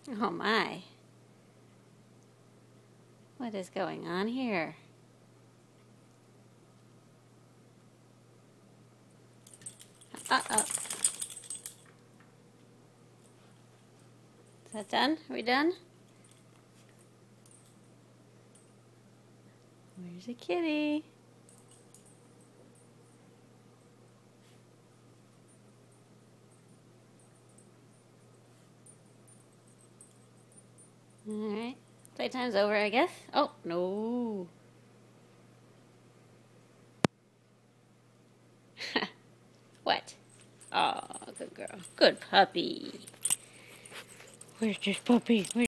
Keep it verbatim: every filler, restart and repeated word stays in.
Oh my. What is going on here? Uh-oh. Is that done? Are we done? Where's the kitty? Alright. Playtime's over, I guess. Oh, no. What? Oh, good girl. Good puppy. Where's this puppy? Where's